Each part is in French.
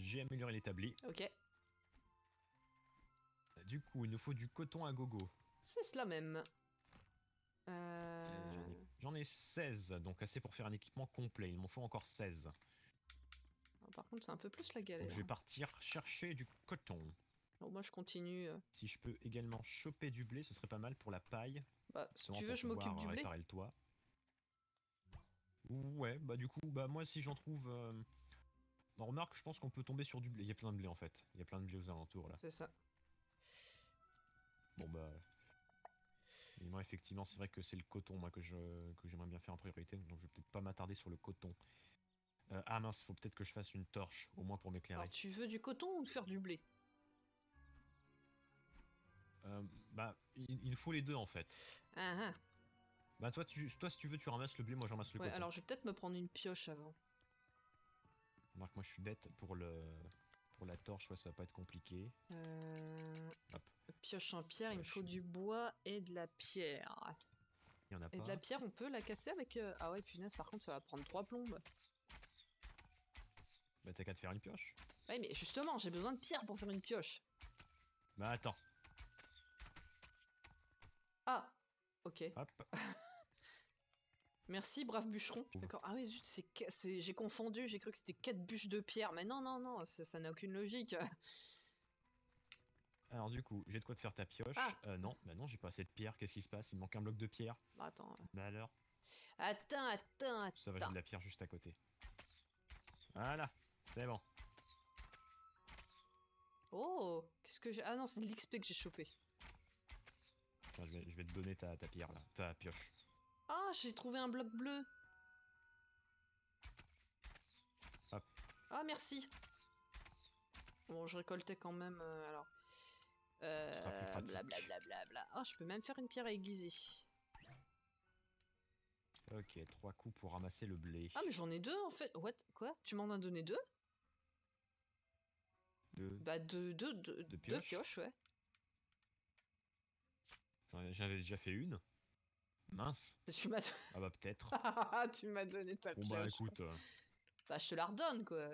J'ai amélioré l'établi. Ok. Du coup, il nous faut du coton à gogo. C'est cela même. J'en ai 16, donc assez pour faire un équipement complet. Il m'en faut encore 16. Par contre, c'est un peu plus la Donc galère. je vais partir chercher du coton. Alors, moi, je continue. Si je peux également choper du blé, ce serait pas mal pour la paille. Bah, si Justement tu veux, pour je m'occupe pouvoir du blé. réparer le toit. Ouais, bah du coup, bah moi si j'en trouve... Bon, remarque, je pense qu'on peut tomber sur du blé. Il y a plein de blé en fait. Il y a plein de blé aux alentours là. C'est ça. Bon bah... Et moi effectivement, c'est vrai que c'est le coton moi que j'aimerais bien faire en priorité. Donc je vais peut-être pas m'attarder sur le coton. Ah mince, faut peut-être que je fasse une torche, au moins pour m'éclairer. Alors, tu veux du coton ou faire du blé? Bah, il faut les deux en fait. Ah ah. Bah toi si tu veux, tu ramasses le blé, moi je ramasse le Ouais, coton. alors je vais peut-être me prendre une pioche avant. Remarque, moi je suis bête pour la torche, ouais, ça va pas être compliqué. Hop. Pioche en pierre, il me je faut suis- du bois et de la pierre. Il y en a Et pas. de la pierre, on peut la casser avec... Ah ouais, punaise, par contre, ça va prendre 3 plombes. Bah t'as qu'à te faire une pioche. Ouais, mais justement, j'ai besoin de pierre pour faire une pioche. Bah attends. Ah, ok. Hop. Merci, brave bûcheron. Ouvre. D'accord. Ah oui, zut, j'ai confondu, j'ai cru que c'était 4 bûches de pierre. Mais non, non, non, ça n'a aucune logique. Alors du coup, j'ai de quoi te faire ta pioche. Ah. Non, bah non, j'ai pas assez de pierre. Qu'est-ce qui se passe? Il me manque un bloc de pierre. Bah, attends. Bah alors? Attends. Ça va, j'ai de la pierre juste à côté. Voilà, c'est bon. Oh, qu'est-ce que j'ai... Ah non, c'est de l'XP que j'ai chopé. Tiens, je vais te donner ta pierre là, ta pioche. Ah, j'ai trouvé un bloc bleu. Hop. Ah, merci. Bon, je récoltais quand même, alors... sera plus pratique. Blablabla. Ah, je peux même faire une pierre aiguisée. Ok, 3 coups pour ramasser le blé. Ah, mais j'en ai 2 en fait. What? Quoi? Tu m'en as donné 2? Bah, deux pioches, ouais. J'avais déjà fait une. Mince. Tu m'as... Ah bah peut-être. Tu m'as donné ta Bon pioche. bah écoute. Bah, je te la redonne, quoi.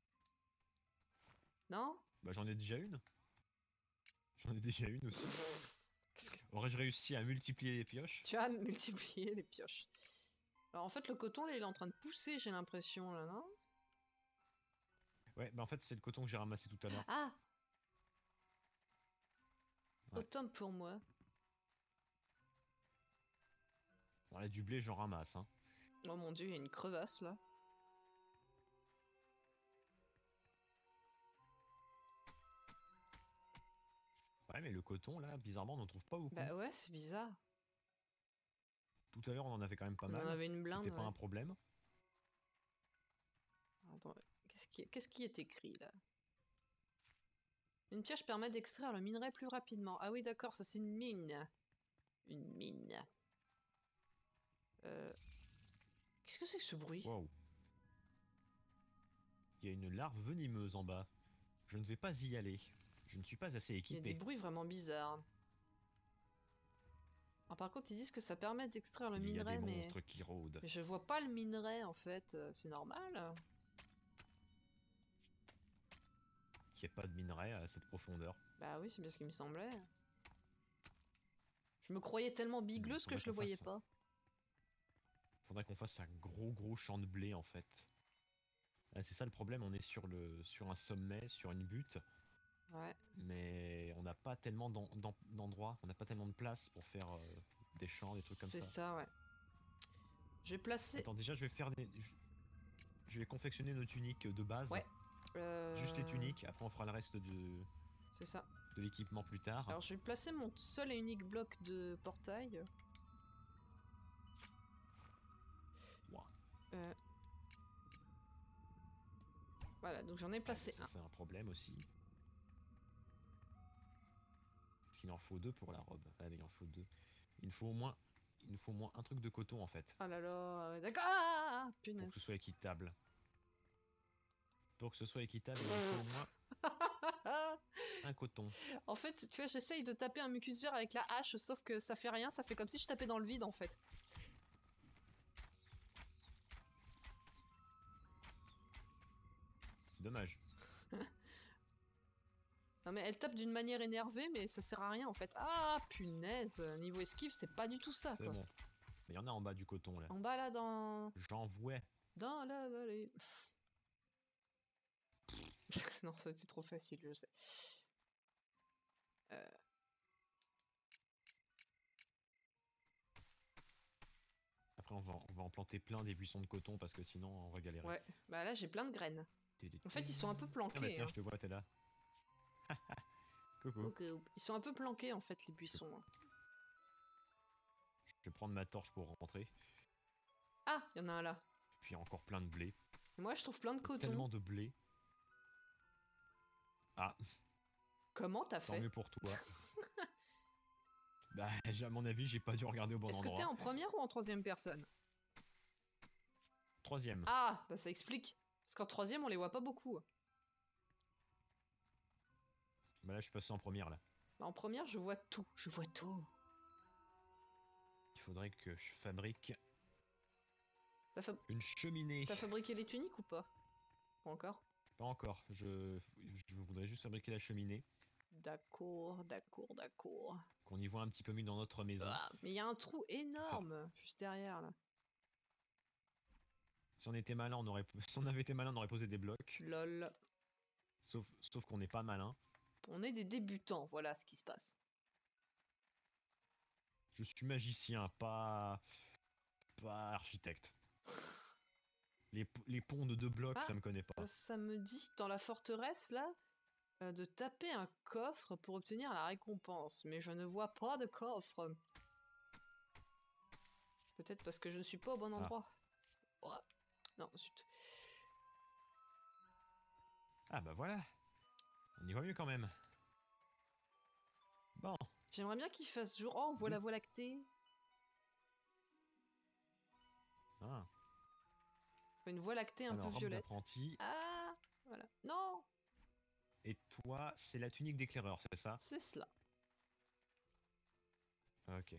Non? Bah j'en ai déjà une. J'en ai déjà une aussi. Qu'est-ce que... Aurais-je réussi à multiplier les pioches? Tu as multiplié les pioches. Alors en fait, le coton, là, il est en train de pousser, j'ai l'impression, là, non? Ouais, bah en fait c'est le coton que j'ai ramassé tout à l'heure. Ah! Ouais. Autant pour moi. Voilà, du blé j'en ramasse, hein. Oh mon dieu, il y a une crevasse, là. Ouais, mais le coton, là, bizarrement, on n'en trouve pas beaucoup. Bah ouais, c'est bizarre. Tout à l'heure, on en avait quand même pas mal. On en avait une blinde, C'était pas ouais. un problème. Attends, qu'est-ce qui est écrit, là? Une pioche permet d'extraire le minerai plus rapidement. Ah oui, d'accord, ça c'est une mine. Une mine. Qu'est-ce que c'est que ce bruit? Wow. Il y a une larve venimeuse en bas. Je ne vais pas y aller. Je ne suis pas assez Il y a équipé. des bruits vraiment bizarres. Alors, par contre, ils disent que ça permet d'extraire le Il y a minerai, des mais... monstres qui rôdent. mais je vois pas le minerai, en fait. C'est normal? Il n'y a pas de minerai à cette profondeur. Bah oui, c'est bien ce qui me semblait. Je me croyais tellement bigleuse que je le voyais pas. Faudrait qu'on fasse un gros champ de blé en fait. Ah, c'est ça le problème, on est sur un sommet, sur une butte. Ouais. Mais on n'a pas tellement d'endroits, on n'a pas tellement de place pour faire des champs, des trucs comme ça. C'est ça, ouais. Je vais placer... Attends, déjà je vais faire des... Je vais confectionner nos tuniques de base. Ouais. Juste les tuniques, après on fera le reste de... C'est ça. De l'équipement plus tard. Alors je vais placer mon seul et unique bloc de portail. Wow. Voilà, donc j'en ai placé ça, un. c'est un problème aussi. Parce qu'il en faut 2 pour la robe. Allez, il en faut 2. Il me faut au moins un truc de coton en fait. Oh là là, d'accord. Ah, Pour punaise. que ce soit équitable. Pour que ce soit équitable, il me faut au moins un coton. En fait, tu vois, j'essaye de taper un mucus vert avec la hache, sauf que ça fait rien, ça fait comme si je tapais dans le vide en fait. Dommage. Non mais elle tape d'une manière énervée, mais ça sert à rien en fait. Ah punaise, niveau esquive, c'est pas du tout ça C'est quoi. bon. Mais il y en a en bas du coton là. En bas là, dans J'en vois. la vallée. Non, c'était trop facile, je sais. Après, on va en planter plein des buissons de coton parce que sinon, on va galérer. Ouais, bah là j'ai plein de graines. En fait, ils sont un peu Ah bah planqués. tiens, Hein. je te vois, t'es là. Coucou. Ok, ils sont un peu planqués en fait, les buissons. Hein. Je vais prendre ma torche pour rentrer. Ah, il y en a un là. Puis encore plein de blé. Et moi, je trouve plein de coton. Tellement de blé. Ah, Comment t'as tant fait? mieux pour toi. Bah, à mon avis, j'ai pas dû regarder au bon Est-ce que t'es endroit. en première ou en troisième personne? Troisième. Ah, bah ça explique. Parce qu'en troisième, on les voit pas beaucoup. Bah là, je suis passé en première là. Bah, en première, je vois tout. Je vois tout. Il faudrait que je fabrique T'as fa- une cheminée. t'as fabriqué les tuniques ou pas? Pas encore. Pas encore. Je voudrais juste fabriquer la cheminée. D'accord, d'accord, d'accord. Qu'on y voit un petit peu mieux dans notre maison. Ah, mais il y a un trou Faire- énorme juste derrière là. Si on était malin, si on avait été malin, on aurait posé des blocs. Lol. Sauf qu'on n'est pas malin. On est des débutants, voilà ce qui se passe. Je suis magicien, pas architecte. Les ponts de 2 blocs, Ah, ça me connaît pas. Ça me dit, dans la forteresse là, de taper un coffre pour obtenir la récompense. Mais je ne vois pas de coffre. Peut-être parce que je ne suis pas au bon endroit. Oh. Non, zut. Ah bah voilà. On y voit mieux quand même. Bon. J'aimerais bien qu'il fasse jour. Oh, on voit la voie lactée. Ah. Une voie lactée un Alors, peu robe violette. d'apprenti. Ah, voilà. Non, Et toi, c'est la tunique d'éclaireur, c'est ça? c'est cela. Ok.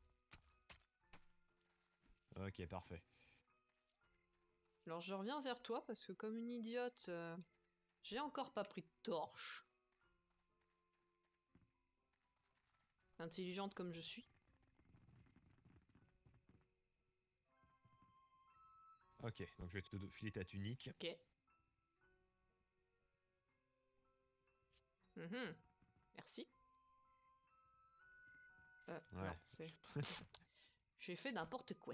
Ok, parfait. Alors je reviens vers toi parce que comme une idiote, j'ai encore pas pris de torche. Intelligente comme je suis. Ok, donc je vais te filer ta tunique. Ok. Mhm. Merci. Ouais. Non, c'est... J'ai fait n'importe quoi.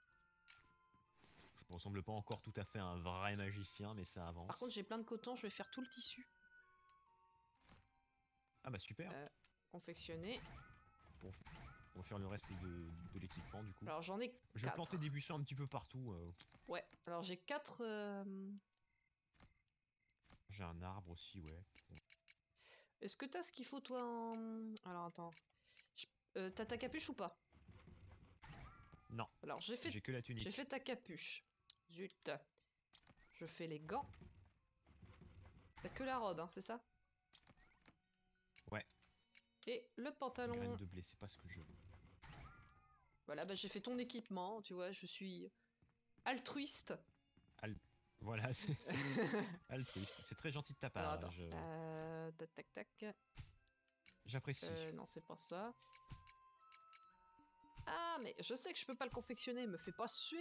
Je ressemble pas encore tout à fait à un vrai magicien, mais ça avance. Par contre, j'ai plein de coton, je vais faire tout le tissu. Ah bah super. Confectionner. On va faire le reste de l'équipement du coup. Alors j'en ai 4. Je vais planter des buissons un petit peu partout. Ouais, alors j'ai 4... J'ai un arbre aussi, ouais. Est-ce que t'as ce qu'il faut toi en... Alors attends. T'as ta capuche ou pas? Non. Alors j'ai que la tunique. J'ai fait ta capuche. Zut. Je fais les gants. T'as que la robe, hein, c'est ça? Ouais. Et le pantalon. Graines de blé, c'est pas ce que je veux. Voilà, bah j'ai fait ton équipement, tu vois, je suis altruiste. Voilà, c'est altruiste. C'est très gentil de ta part. Alors attends. Tac tac tac. J'apprécie. Non, c'est pas ça. Ah, mais je sais que je peux pas le confectionner, me fais pas suer.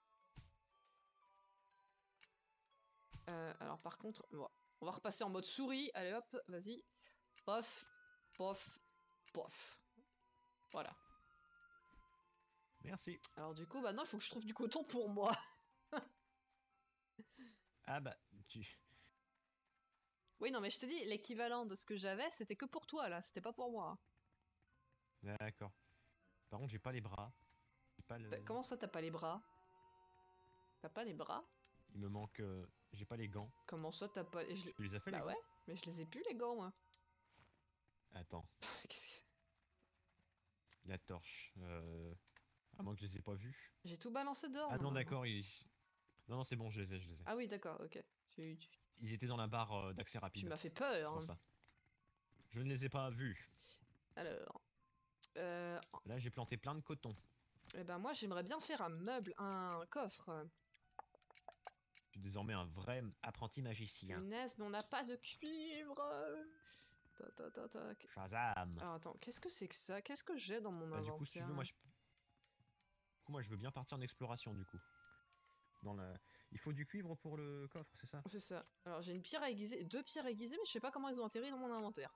Alors par contre, bon, on va repasser en mode souris. Allez hop, vas-y. Pof, pof, pof. Voilà. Merci. Alors du coup, maintenant, il faut que je trouve du coton pour moi. Ah bah, Oui, non, mais je te dis, l'équivalent de ce que j'avais, c'était que pour toi, là. C'était pas pour moi. D'accord. Par contre, j'ai pas les bras. J'ai pas le... Comment ça, t'as pas les bras? T'as pas les bras? Il me manque... J'ai pas les gants. Comment ça, t'as pas... Tu les as fait, Bah les ouais, gants? mais je les ai plus, les gants, moi. Attends. Qu'est-ce que... La torche. À moins que je les ai pas vus. J'ai tout balancé dehors. Ah non, normalement. d'accord. Non, c'est bon, je les ai. Ah oui, d'accord, ok. Ils étaient dans la barre d'accès rapide. Tu m'as fait C'est peur. pour Hein. ça. Je ne les ai pas vus. Alors... Là, j'ai planté plein de coton. Eh ben moi, j'aimerais bien faire un meuble, un coffre. suis désormais un vrai apprenti magicien. Punaise, mais on n'a pas de cuivre. Tac. Shazam. Alors attends, qu'est-ce que c'est que ça? Qu'est-ce que j'ai dans mon Bah, inventaire? du coup, si tu veux, moi je veux bien partir en exploration du coup. Il faut du cuivre pour le coffre, c'est ça? C'est ça. Alors j'ai une pierre aiguisée, 2 pierres aiguisées, mais je sais pas comment elles ont atterri dans mon inventaire.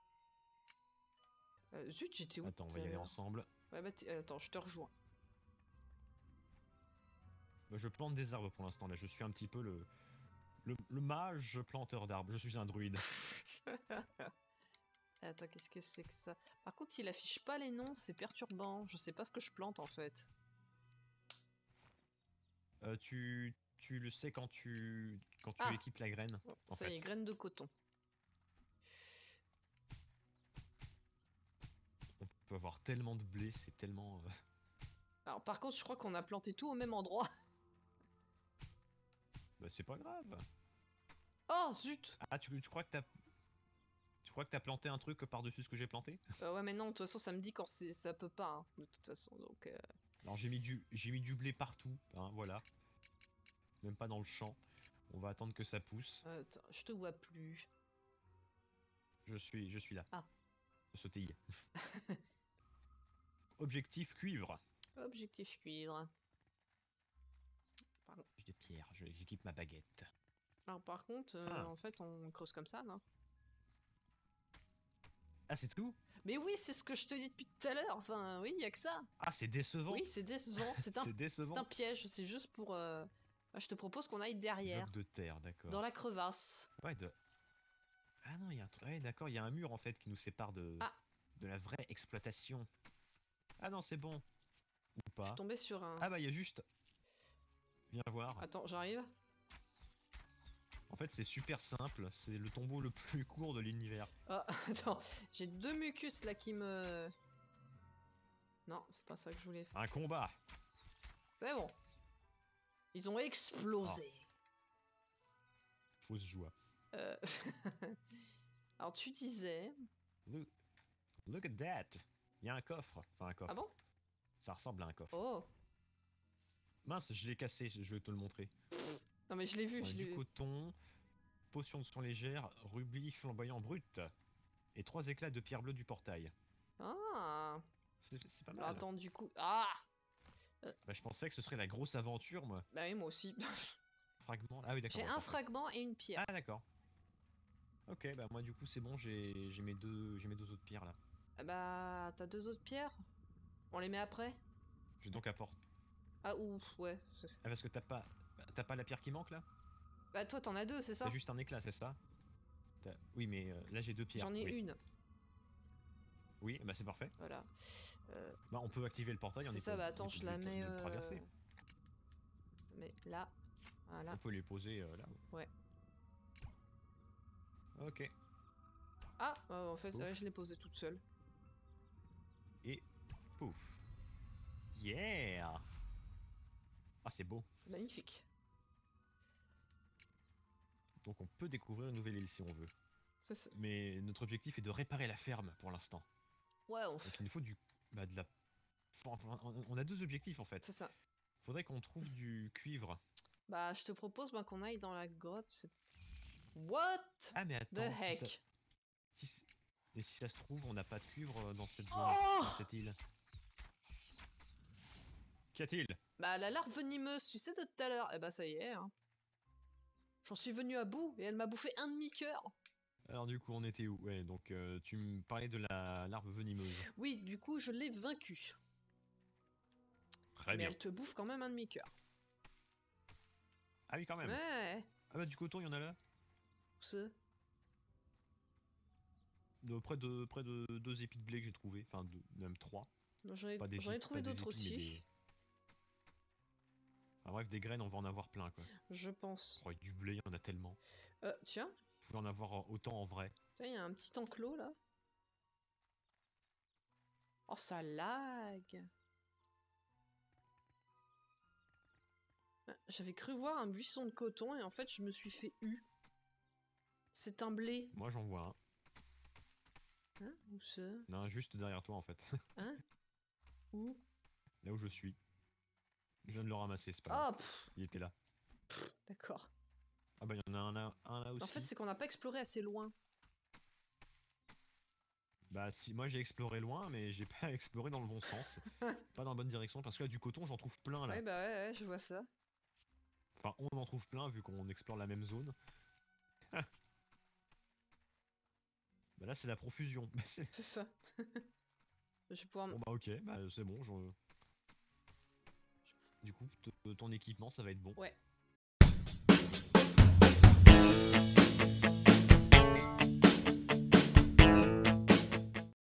Zut, j'étais où Attends, on tout va à y aller l'heure? ensemble. Ouais, bah attends, je te rejoins. Bah, je plante des arbres pour l'instant, là. Je suis un petit peu le mage planteur d'arbres. Je suis un druide. Attends, qu'est-ce que c'est que ça? Par contre, il affiche pas les noms, c'est perturbant. Je sais pas ce que je plante en fait. Tu le sais quand tu Ah! équipes la graine, Bon, en ça y fait. est, graines de coton. On peut avoir tellement de blé, c'est tellement... Alors par contre, je crois qu'on a planté tout au même endroit. Bah, c'est pas grave. Oh, zut! Ah, tu crois que t'as planté un truc par-dessus ce que j'ai planté? Ouais, mais non, de toute façon, ça me dit quand ça peut pas, hein, de toute façon, donc... Alors j'ai mis du blé partout, hein, voilà. Même pas dans le champ. On va attendre que ça pousse. Attends, je te vois plus. Je suis là. Ah. Je sautille. Objectif cuivre. Objectif cuivre. J'ai des pierres, j'équipe ma baguette. Alors par contre, Ah. en fait, on creuse comme ça, non? Ah, c'est tout? Mais oui, c'est ce que je te dis depuis tout à l'heure. Enfin, oui, y a que ça. Ah, c'est décevant. Oui, c'est décevant. C'est un, C'est c'est décevant. un piège. C'est juste pour. Moi, je te propose qu'on aille derrière, Bloc de terre, d'accord. dans la crevasse. Ouais, Ah non, il y a un truc. Ouais, d'accord, il y a un mur en fait qui nous sépare Ah. de la vraie exploitation. Ah non, c'est bon. Ou Je pas. suis tombé sur un. Ah bah, il y a juste. Viens voir. Attends, j'arrive. En fait, c'est super simple. C'est le tombeau le plus court de l'univers. Ah, attends, j'ai 2 mucus là qui me. Non, c'est pas ça que je voulais faire. Un combat. C'est bon. Ils ont explosé. Fausse joie. Euh, Alors tu disais. Look at that. Il y a un coffre. Enfin, un coffre. Ah bon? Ça ressemble à un coffre. Oh. Mince, je l'ai cassé. Je vais te le montrer. Non mais je l'ai vu, Ouais, je l'ai du vu. coton, potion de son légère, rubis flamboyant brut. Et 3 éclats de pierre bleue du portail. Ah. C'est pas Alors mal. attends, du coup. Ah. Bah, je pensais que ce serait la grosse aventure, moi. Bah oui, moi aussi. Fragment. Ah oui, d'accord. J'ai ouais, un parfait. fragment et une pierre. Ah, d'accord. Ok, bah moi du coup c'est bon, j'ai mes deux autres pierres là. Ah bah, t'as 2 autres pierres? On les met après? Je vais donc apporter. Ah ouf, ouais. Ah, parce que t'as pas la pierre qui manque là? Bah toi t'en as 2, c'est ça? T'as juste un éclat, c'est ça? Oui, mais là j'ai 2 pierres. J'en ai Oui. une. Oui, bah c'est parfait. Voilà. Bah on peut activer le portail. C'est ça, bah attends, je la mets. Traverser. Mais là. Voilà. On peut les poser là. Ouais. Ok. Ah, en fait, Ouf. je l'ai posée toute seule. Et pouf. Yeah. Ah, c'est beau. C'est magnifique. Donc on peut découvrir une nouvelle île si on veut. Ça, Mais notre objectif est de réparer la ferme pour l'instant. ouais, Donc il nous faut de la... Enfin, on a 2 objectifs en fait. c'est ça. Faudrait qu'on trouve du cuivre. Bah, je te propose qu'on aille dans la grotte. What Ah mais the attends, heck? et si ça se trouve, on n'a pas de cuivre dans cette zone, Oh dans cette île. Qu'y a-t-il? Bah, la larve venimeuse, tu sais, de tout à l'heure. Eh bah, ça y est, hein. J'en suis venu à bout et elle m'a bouffé un demi-cœur. Alors du coup, on était où? Ouais, donc tu me parlais de la larve venimeuse. Oui, du coup, je l'ai vaincue. Très Mais bien. elle te bouffe quand même un demi-cœur. Ah oui, quand même. Ouais. Ah bah du coton, il y en a là. Où ça? Près de 2 épis de blé que j'ai trouvé. Enfin, même 3. J'en ai, Pas des j'en ai épis- trouvé pas des d'autres épis, mais aussi. Enfin, bref, des graines, on va en avoir plein quoi. Je pense. Oh, et du blé, il y en a tellement. Tiens. Vous pouvez en avoir autant en vrai. Tiens, il y a un petit enclos là. Oh, ça lag. J'avais cru voir un buisson de coton et en fait, je me suis fait U. C'est un blé. Moi, j'en vois un. Hein? Où ça? Non, juste derrière toi en fait. Hein? Où? Là où je suis. Je viens de le ramasser, c'est pas Ah, grave. Il était là. D'accord. Ah bah il y en a un là aussi. En fait, c'est qu'on n'a pas exploré assez loin. Bah si, moi j'ai exploré loin, mais j'ai pas exploré dans le bon sens. Pas dans la bonne direction, parce que là du coton j'en trouve plein là. Ouais, bah ouais, je vois ça. Enfin on en trouve plein vu qu'on explore la même zone. Bah là c'est la profusion. C'est ça. Je vais pouvoir... Bon bah ok, bah c'est bon. Du coup ton équipement ça va être bon. Ouais.